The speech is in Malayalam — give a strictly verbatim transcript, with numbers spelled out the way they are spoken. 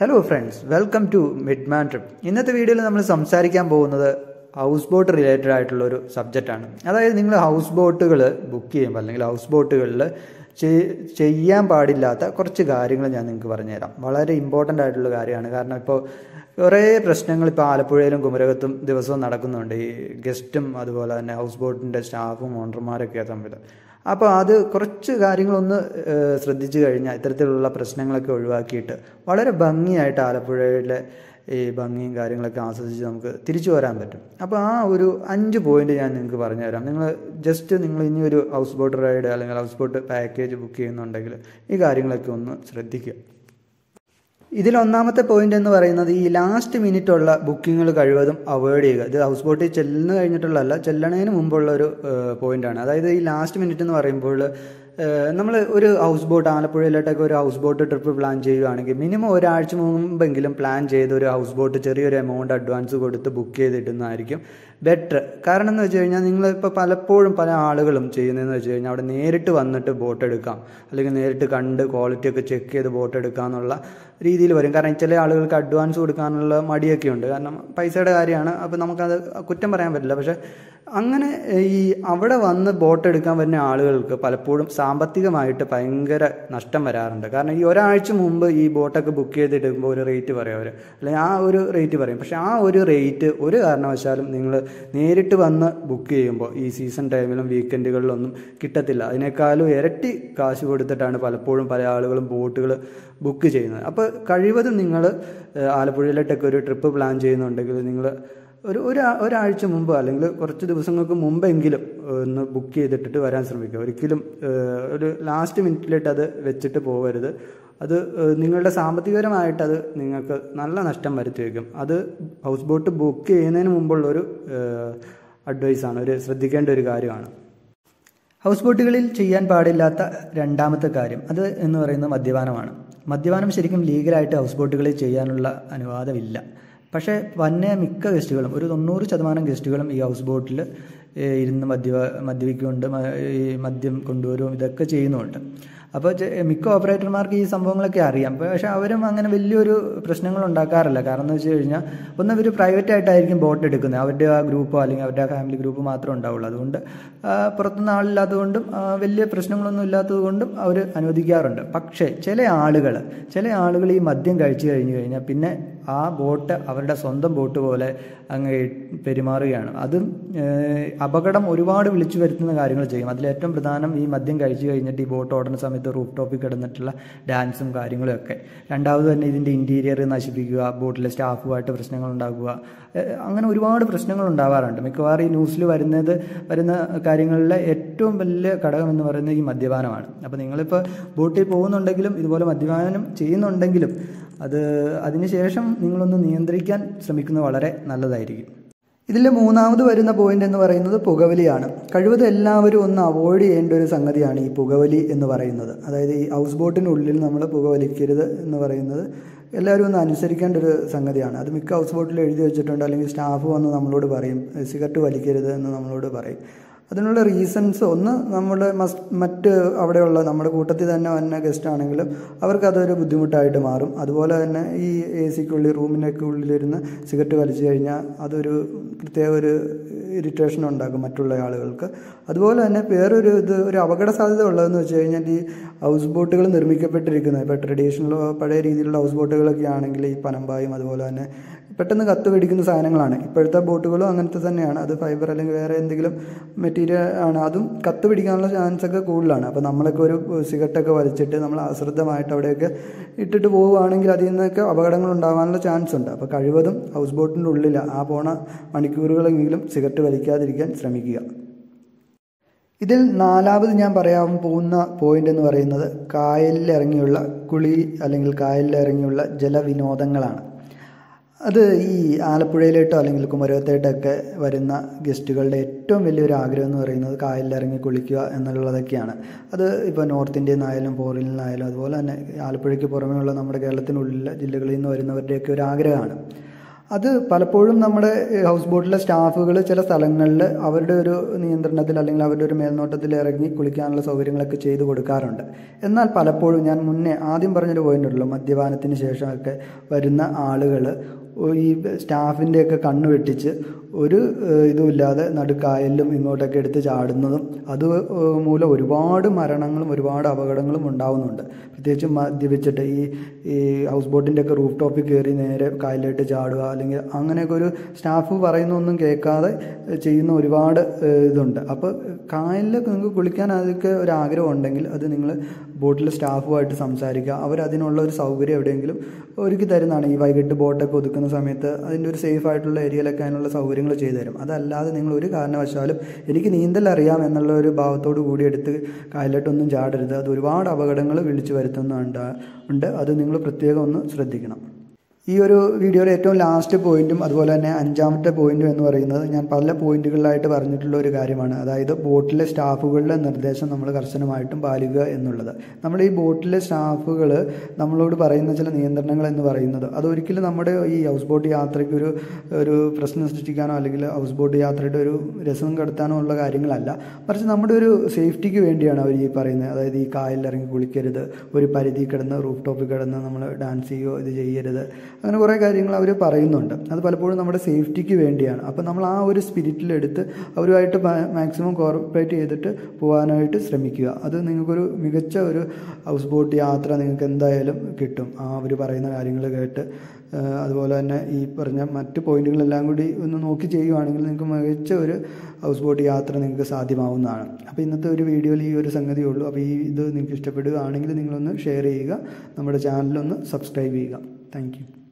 Hello friends, welcome to Midman trip. ഇന്നത്തെ വീഡിയോയിൽ നമ്മൾ സംസാരിക്കാൻ പോകുന്നത് ഹൗസ് ബോട്ട് റിലേറ്റഡ് ആയിട്ടുള്ള ഒരു സബ്ജക്റ്റ് ആണ്. അതായത് നിങ്ങൾ ഹൗസ് ബോട്ടുകൾ ബുക്ക് ചെയ്യുമ്പോൾ അല്ലെങ്കിൽ ഹൗസ് ബോട്ടുകളിൽ ചെയ്യാൻ പാടില്ലാത്ത കുറച്ച് കാര്യങ്ങൾ ഞാൻ നിങ്ങൾക്ക് പറഞ്ഞുതരാം. വളരെ ഇമ്പോർട്ടൻ്റ് ആയിട്ടുള്ള കാര്യമാണ്. കാരണം ഇപ്പോൾ കുറേ പ്രശ്നങ്ങൾ ഇപ്പോൾ ആലപ്പുഴയിലും കുമരകത്തും ദിവസവും നടക്കുന്നുണ്ട്. ഈ ഗസ്റ്റും അതുപോലെ തന്നെ ഹൗസ് ബോട്ടിൻ്റെ സ്റ്റാഫും ഓണർമാരൊക്കെ തമ്മിൽ. അപ്പോൾ അത് കുറച്ച് കാര്യങ്ങളൊന്ന് ശ്രദ്ധിച്ചു കഴിഞ്ഞാൽ ഇത്തരത്തിലുള്ള പ്രശ്നങ്ങളൊക്കെ ഒഴിവാക്കിയിട്ട് വളരെ ഭംഗിയായിട്ട് ആലപ്പുഴയിലെ ഈ ഭംഗിയും കാര്യങ്ങളൊക്കെ ആസ്വദിച്ച് നമുക്ക് തിരിച്ചു വരാൻ പറ്റും. അപ്പോൾ ആ ഒരു അഞ്ച് പോയിന്റ് ഞാൻ നിങ്ങൾക്ക് പറഞ്ഞു തരാം. നിങ്ങൾ ജസ്റ്റ് നിങ്ങൾ ഇനി ഒരു ഹൗസ് ബോട്ട് റൈഡ് അല്ലെങ്കിൽ ഹൗസ് ബോട്ട് പാക്കേജ് ബുക്ക് ചെയ്യുന്നുണ്ടെങ്കിൽ ഈ കാര്യങ്ങളൊക്കെ ഒന്ന് ശ്രദ്ധിക്കുക. ഇതിൽ ഒന്നാമത്തെ പോയിന്റ് എന്ന് പറയുന്നത് ഈ ലാസ്റ്റ് മിനിറ്റ് ഉള്ള ബുക്കിങ്ങുകൾ കഴിവതും അവോയ്ഡ് ചെയ്യുക. ഇത് ഹൗസ് ബോട്ടിൽ ചെല്ലുന്ന കഴിഞ്ഞിട്ടുള്ളതല്ല, ചെല്ലണതിന് മുമ്പുള്ള ഒരു പോയിന്റാണ്. അതായത് ഈ ലാസ്റ്റ് മിനിറ്റ് എന്ന് പറയുമ്പോൾ നമ്മൾ ഒരു ഹൗസ് ബോട്ട് ആലപ്പുഴയിലോട്ടൊക്കെ ഒരു ഹൗസ് ബോട്ട് ട്രിപ്പ് പ്ലാൻ ചെയ്യുകയാണെങ്കിൽ മിനിമം ഒരാഴ്ച മുമ്പെങ്കിലും പ്ലാൻ ചെയ്ത് ഒരു ഹൗസ് ബോട്ട് ചെറിയൊരു എമൗണ്ട് അഡ്വാൻസ് കൊടുത്ത് ബുക്ക് ചെയ്തിടുന്നതായിരിക്കും ബെറ്റർ. കാരണം എന്ന് വെച്ച് കഴിഞ്ഞാൽ നിങ്ങളിപ്പോൾ പലപ്പോഴും പല ആളുകളും ചെയ്യുന്നതെന്ന് വെച്ച് കഴിഞ്ഞാൽ അവിടെ നേരിട്ട് വന്നിട്ട് ബോട്ട് എടുക്കാം അല്ലെങ്കിൽ നേരിട്ട് കണ്ട് ക്വാളിറ്റി ഒക്കെ ചെക്ക് ചെയ്ത് ബോട്ട് എടുക്കാം എന്നുള്ള രീതിയിൽ വരും. കാരണം ചില ആളുകൾക്ക് അഡ്വാൻസ് കൊടുക്കാനുള്ള മടിയൊക്കെ ഉണ്ട്. കാരണം പൈസയുടെ കാര്യമാണ്. അപ്പോൾ നമുക്കത് കുറ്റം പറയാൻ പറ്റില്ല. പക്ഷേ അങ്ങനെ ഈ അവിടെ വന്ന് ബോട്ട് എടുക്കാൻ വരുന്ന ആളുകൾക്ക് പലപ്പോഴും സാമ്പത്തികമായിട്ട് ഭയങ്കര നഷ്ടം വരാറുണ്ട്. കാരണം ഈ ഒരാഴ്ച മുമ്പ് ഈ ബോട്ടൊക്കെ ബുക്ക് ചെയ്തിടുമ്പോൾ ഒരു റേറ്റ് പറയും അവർ, അല്ലെങ്കിൽ ആ ഒരു റേറ്റ് പറയും. പക്ഷേ ആ ഒരു റേറ്റ് ഒരു കാരണവശാലും നിങ്ങൾ നേരിട്ട് വന്ന് ബുക്ക് ചെയ്യുമ്പോൾ ഈ സീസൺ ടൈമിലും വീക്കെൻഡുകളിലൊന്നും കിട്ടത്തില്ല. അതിനേക്കാളും ഇരട്ടി കാശ് കൊടുത്തിട്ടാണ് പലപ്പോഴും പല ആളുകളും ബോട്ടുകൾ ബുക്ക് ചെയ്യുന്നത്. അപ്പോൾ കഴിവതും നിങ്ങൾ ആലപ്പുഴയിലോട്ടൊക്കെ ഒരു ട്രിപ്പ് പ്ലാൻ ചെയ്യുന്നുണ്ടെങ്കിൽ നിങ്ങൾ ഒരു ഒരു ഒരാഴ്ച മുമ്പ് അല്ലെങ്കിൽ കുറച്ച് ദിവസങ്ങൾക്ക് മുമ്പെങ്കിലും ഒന്ന് ബുക്ക് ചെയ്തിട്ടിട്ട് വരാൻ ശ്രമിക്കുക. ഒരിക്കലും ഒരു ലാസ്റ്റ് മിനിറ്റിലിട്ട് അത് വെച്ചിട്ട് പോകരുത്. അത് നിങ്ങളുടെ സാമ്പത്തികപരമായിട്ട് അത് നിങ്ങൾക്ക് നല്ല നഷ്ടം വരുത്തി വയ്ക്കും. അത് ഹൗസ് ബോട്ട് ബുക്ക് ചെയ്യുന്നതിന് മുമ്പുള്ളൊരു അഡ്വൈസാണ്, ഒരു ശ്രദ്ധിക്കേണ്ട ഒരു കാര്യമാണ്. ഹൗസ് ബോട്ടുകളിൽ ചെയ്യാൻ പാടില്ലാത്ത രണ്ടാമത്തെ കാര്യം അത് എന്ന് പറയുന്നത് മദ്യപാനമാണ്. മദ്യപാനം ശരിക്കും ലീഗലായിട്ട് ഹൗസ് ബോട്ടുകളിൽ ചെയ്യാനുള്ള അനുവാദമില്ല. പക്ഷേ വന്ന മിക്ക ഗസ്റ്റുകളും ഒരു തൊണ്ണൂറ് ശതമാനം ഗസ്റ്റുകളും ഈ ഹൗസ് ബോട്ടിൽ ഇരുന്ന് മദ്യ മദ്യപിക്കുന്നുണ്ട്, ഈ മദ്യം കൊണ്ടുവരും, ഇതൊക്കെ ചെയ്യുന്നുണ്ട്. അപ്പോൾ മിക്ക ഓപ്പറേറ്റർമാർക്ക് ഈ സംഭവങ്ങളൊക്കെ അറിയാം. പക്ഷേ അവരും അങ്ങനെ വലിയൊരു പ്രശ്നങ്ങൾ ഉണ്ടാക്കാറില്ല. കാരണം എന്ന് വെച്ച് കഴിഞ്ഞാൽ ഒന്ന് ഇവർ പ്രൈവറ്റ് ആയിട്ടായിരിക്കും ബോട്ട് എടുക്കുന്നത്. അവരുടെ ആ ഗ്രൂപ്പോ അല്ലെങ്കിൽ അവരുടെ ആ ഫാമിലി ഗ്രൂപ്പ് മാത്രമേ ഉണ്ടാവുള്ളൂ. അതുകൊണ്ട് പുറത്തുനിന്ന് ആളില്ലാത്തതുകൊണ്ടും വലിയ പ്രശ്നങ്ങളൊന്നും ഇല്ലാത്തത് കൊണ്ടും അവർ അനുവദിക്കാറുണ്ട്. പക്ഷേ ചില ആളുകൾ ചില ആളുകൾ ഈ മദ്യം കഴിച്ചു കഴിഞ്ഞു കഴിഞ്ഞാൽ പിന്നെ ആ ബോട്ട് അവരുടെ സ്വന്തം ബോട്ട് പോലെ അങ്ങ് പെരുമാറുകയാണ്. അതും അപകടം ഒരുപാട് വിളിച്ചു വരുത്തുന്ന കാര്യങ്ങൾ ചെയ്യും. അതിലേറ്റവും പ്രധാനം ഈ മദ്യം കഴിച്ചു കഴിഞ്ഞിട്ട് ഈ ബോട്ട് ഓടുന്ന സമയത്ത് റൂഫ് ടോപ്പിൽ കിടന്നിട്ടുള്ള ഡാൻസും കാര്യങ്ങളും ഒക്കെ. രണ്ടാമത് തന്നെ ഇതിൻ്റെ ഇൻറ്റീരിയർ നശിപ്പിക്കുക, ബോട്ടിലെ സ്റ്റാഫുമായിട്ട് പ്രശ്നങ്ങൾ ഉണ്ടാക്കുക, അങ്ങനെ ഒരുപാട് പ്രശ്നങ്ങൾ ഉണ്ടാവാറുണ്ട്. മിക്കവാറും ഈ ന്യൂസിൽ വരുന്നത് വരുന്ന കാര്യങ്ങളിലെ ഏറ്റവും വലിയ ഘടകം എന്ന് പറയുന്നത് ഈ മദ്യപാനമാണ്. അപ്പോൾ നിങ്ങളിപ്പോൾ ബോട്ടിൽ പോകുന്നുണ്ടെങ്കിലും ഇതുപോലെ മദ്യപാനം ചെയ്യുന്നുണ്ടെങ്കിലും അത് അതിനുശേഷം നിങ്ങളൊന്ന് നിയന്ത്രിക്കാൻ ശ്രമിക്കുന്നത് വളരെ നല്ലതായിരിക്കും. ഇതിൽ മൂന്നാമത് വരുന്ന പോയിന്റ് എന്ന് പറയുന്നത് പുകവലിയാണ്. കഴിവതും എല്ലാവരും ഒന്ന് അവോയ്ഡ് ചെയ്യേണ്ട ഒരു സംഗതിയാണ് ഈ പുകവലി എന്ന് പറയുന്നത്. അതായത് ഈ ഹൗസ് ബോട്ടിനുള്ളിൽ നമ്മൾ പുകവലിക്കരുത് എന്ന് പറയുന്നത് എല്ലാവരും ഒന്ന് അനുസരിക്കേണ്ട ഒരു സംഗതിയാണ്. അത് മിക്ക ഹൗസ് ബോട്ടിൽ എഴുതി വെച്ചിട്ടുണ്ട്. അല്ലെങ്കിൽ സ്റ്റാഫ് വന്ന് നമ്മളോട് പറയും സിഗരറ്റ് വലിക്കരുത് എന്ന് നമ്മളോട് പറയും. അതിനുള്ള റീസൺസ് ഒന്ന് നമ്മുടെ മസ് മറ്റ് അവിടെയുള്ള നമ്മുടെ കൂട്ടത്തിൽ തന്നെ വന്ന ഗസ്റ്റ് ആണെങ്കിലും അവർക്കതൊരു ബുദ്ധിമുട്ടായിട്ട് മാറും. അതുപോലെ തന്നെ ഈ എ സിക്കുള്ളിൽ റൂമിനൊക്കെ ഉള്ളിലിരുന്ന് സിഗരറ്റ് വലിച്ചു കഴിഞ്ഞാൽ അതൊരു പ്രത്യേക ഒരു ഇറിറ്റേഷൻ ഉണ്ടാക്കും മറ്റുള്ള ആളുകൾക്ക്. അതുപോലെ തന്നെ വേറൊരു ഇത് ഒരു അപകട സാധ്യത ഉള്ളതെന്ന് വെച്ച് കഴിഞ്ഞാൽ ഈ ഹൗസ് ബോട്ടുകൾ നിർമ്മിക്കപ്പെട്ടിരിക്കുന്നത് ഇപ്പോൾ ട്രഡീഷണൽ പഴയ രീതിയിലുള്ള ഹൗസ് ബോട്ടുകളൊക്കെ ആണെങ്കിൽ ഈ പനമ്പായും അതുപോലെ തന്നെ പെട്ടെന്ന് കത്ത് പിടിക്കുന്ന സാധനങ്ങളാണ്. ഇപ്പോഴത്തെ ബോട്ടുകളും അങ്ങനത്തെ തന്നെയാണ്. അത് ഫൈബർ അല്ലെങ്കിൽ വേറെ എന്തെങ്കിലും മെറ്റീരിയൽ ആണ്. അതും കത്ത് പിടിക്കാനുള്ള ചാൻസ് ഒക്കെ കൂടുതലാണ്. അപ്പോൾ നമ്മളൊക്കെ ഒരു സിഗരറ്റൊക്കെ വലിച്ചിട്ട് നമ്മൾ അശ്രദ്ധമായിട്ട് അവിടെയൊക്കെ ഇട്ടിട്ട് പോവുകയാണെങ്കിൽ അതിൽ നിന്നൊക്കെ അപകടങ്ങൾ ഉണ്ടാകാനുള്ള ചാൻസ് ഉണ്ട്. അപ്പോൾ കഴിവതും ഹൗസ് ബോട്ടിൻ്റെ ഉള്ളിൽ ആ പോണ മണിക്കൂറുകളെങ്കിലും സിഗരറ്റ് വലിക്കാതിരിക്കാൻ ശ്രമിക്കുക. ഇതിൽ നാലാമത് ഞാൻ പറയാൻ പോകുന്ന പോയിന്റ് എന്ന് പറയുന്നത് കായലിലിറങ്ങിയുള്ള കുളി അല്ലെങ്കിൽ കായലിലിറങ്ങിയുള്ള ജലവിനോദങ്ങളാണ്. അത് ഈ ആലപ്പുഴയിലോട്ടോ അല്ലെങ്കിൽ കുമരകത്തോട്ടൊക്കെ വരുന്ന ഗസ്റ്റുകളുടെ ഏറ്റവും വലിയൊരു ആഗ്രഹം എന്ന് പറയുന്നത് കായലിലിറങ്ങി കുളിക്കുക എന്നുള്ളതൊക്കെയാണ്. അത് ഇപ്പോൾ നോർത്ത് ഇന്ത്യയിൽ നിന്നായാലും ഫോറിനിൽ നിന്നായാലും അതുപോലെ തന്നെ ആലപ്പുഴയ്ക്ക് പുറമേയുള്ള നമ്മുടെ കേരളത്തിനുള്ളിലെ ജില്ലകളിൽ നിന്ന് വരുന്നവരുടെയൊക്കെ ഒരു ആഗ്രഹമാണ്. അത് പലപ്പോഴും നമ്മുടെ ഹൗസ് ബോട്ടിലെ സ്റ്റാഫുകൾ ചില സ്ഥലങ്ങളിൽ അവരുടെ ഒരു നിയന്ത്രണത്തിൽ അല്ലെങ്കിൽ അവരുടെ ഒരു മേൽനോട്ടത്തിൽ ഇറങ്ങി കുളിക്കാനുള്ള സൗകര്യങ്ങളൊക്കെ ചെയ്തു കൊടുക്കാറുണ്ട്. എന്നാൽ പലപ്പോഴും ഞാൻ മുന്നേ ആദ്യം പറഞ്ഞൊരു പോയിന്റ് ഉണ്ടല്ലോ, മദ്യപാനത്തിന് ശേഷമൊക്കെ വരുന്ന ആളുകൾ ഈ സ്റ്റാഫിൻ്റെയൊക്കെ കണ്ണ് വെട്ടിച്ച് ഒരു ഇതുമില്ലാതെ നടുക്കായലിലും ഇങ്ങോട്ടൊക്കെ എടുത്ത് ചാടുന്നതും അത് മൂലം ഒരുപാട് മരണങ്ങളും ഒരുപാട് അപകടങ്ങളും ഉണ്ടാവുന്നുണ്ട്. പ്രത്യേകിച്ച് മദ്യപിച്ചിട്ട് ഈ ഈ ഹൗസ് ബോട്ടിൻ്റെയൊക്കെ റൂഫ് ടോപ്പിൽ കയറി നേരെ കായലിലോട്ട് ചാടുക, അല്ലെങ്കിൽ അങ്ങനെയൊക്കെ ഒരു സ്റ്റാഫ് പറയുന്നൊന്നും കേൾക്കാതെ ചെയ്യുന്ന ഒരുപാട് ഇതുണ്ട്. അപ്പോൾ കായലിൽ നിങ്ങൾക്ക് കുളിക്കാൻ അതൊക്കെ ഒരു ആഗ്രഹം ഉണ്ടെങ്കിൽ അത് നിങ്ങൾ ബോട്ടിലെ സ്റ്റാഫുമായിട്ട് സംസാരിക്കുക. അവരതിനുള്ള ഒരു സൗകര്യം എവിടെയെങ്കിലും ഒരുക്കി തരുന്നതാണ്. ഈ വൈകിട്ട് ബോട്ടൊക്കെ ഒതുക്കുന്ന സമയത്ത് അതിൻ്റെ ഒരു സേഫ് ആയിട്ടുള്ള ഏരിയയിലൊക്കെ അതിനുള്ള സൗകര്യങ്ങൾ ചെയ്തു തരും. അതല്ലാതെ നിങ്ങൾ ഒരു കാരണവശാലും എനിക്ക് നീന്തൽ അറിയാം എന്നുള്ള ഒരു ഭാവത്തോടു കൂടി എടുത്ത് കായലിലോട്ടൊന്നും ചാടരുത്. അത് ഒരുപാട് അപകടങ്ങൾ വിളിച്ചു വരുത്തുന്നുണ്ട് ഉണ്ട് അത് നിങ്ങൾ പ്രത്യേകം ഒന്ന് ശ്രദ്ധിക്കണം. ഈ ഒരു വീഡിയോയുടെ ഏറ്റവും ലാസ്റ്റ് പോയിന്റും അതുപോലെ തന്നെ അഞ്ചാമത്തെ പോയിന്റും എന്ന് പറയുന്നത് ഞാൻ പല പോയിന്റുകളിലായിട്ട് പറഞ്ഞിട്ടുള്ള ഒരു കാര്യമാണ്. അതായത് ബോട്ടിലെ സ്റ്റാഫുകളുടെ നിർദ്ദേശം നമ്മൾ കർശനമായിട്ടും പാലിക്കുക എന്നുള്ളത്. നമ്മുടെ ഈ ബോട്ടിലെ സ്റ്റാഫുകൾ നമ്മളോട് പറയുന്ന ചില നിയന്ത്രണങ്ങൾ എന്ന് പറയുന്നത് അതൊരിക്കലും നമ്മുടെ ഈ ഹൗസ് ബോട്ട് യാത്രയ്ക്ക് ഒരു ഒരു പ്രശ്നം സൃഷ്ടിക്കാനോ അല്ലെങ്കിൽ ഹൗസ് ബോട്ട് യാത്രയുടെ ഒരു രസം കടത്താനോ ഉള്ള കാര്യങ്ങളല്ല, മറിച്ച് നമ്മുടെ ഒരു സേഫ്റ്റിക്ക് വേണ്ടിയാണ് അവർ ഈ പറയുന്നത്. അതായത് ഈ കായലിൽ ഇറങ്ങി കുളിക്കരുത്, ഒരു പരിധി കിടന്ന് റൂഫ് ടോപ്പിൽ കിടന്ന് നമ്മൾ ഡാൻസ് ചെയ്യുകയോ ഇത് ചെയ്യരുത്, അങ്ങനെ കുറേ കാര്യങ്ങൾ അവർ പറയുന്നുണ്ട്. അത് പലപ്പോഴും നമ്മുടെ സേഫ്റ്റിക്ക് വേണ്ടിയാണ്. അപ്പോൾ നമ്മൾ ആ ഒരു സ്പിരിറ്റിലെടുത്ത് അവരുമായിട്ട് മാക്സിമം കോർപ്പറേറ്റ് ചെയ്തിട്ട് പോകാനായിട്ട് ശ്രമിക്കുക. അത് നിങ്ങൾക്കൊരു മികച്ച ഒരു ഹൗസ് ബോട്ട് യാത്ര നിങ്ങൾക്ക് എന്തായാലും കിട്ടും, ആ അവർ പറയുന്ന കാര്യങ്ങൾ കേട്ട്. അതുപോലെ തന്നെ ഈ പറഞ്ഞ മറ്റ് പോയിന്റുകളെല്ലാം കൂടി ഒന്ന് നോക്കി ചെയ്യുകയാണെങ്കിൽ നിങ്ങൾക്ക് മികച്ച ഒരു ഹൗസ് ബോട്ട് യാത്ര നിങ്ങൾക്ക് സാധ്യമാവുന്നതാണ്. അപ്പോൾ ഇന്നത്തെ ഒരു വീഡിയോയിൽ ഈ ഒരു സംഗതിയേ ഉള്ളൂ. അപ്പോൾ ഈ ഇത് നിങ്ങൾക്ക് ഇഷ്ടപ്പെടുകയാണെങ്കിൽ നിങ്ങളൊന്ന് ഷെയർ ചെയ്യുക, നമ്മുടെ ചാനലൊന്ന് സബ്സ്ക്രൈബ് ചെയ്യുക. Thank U.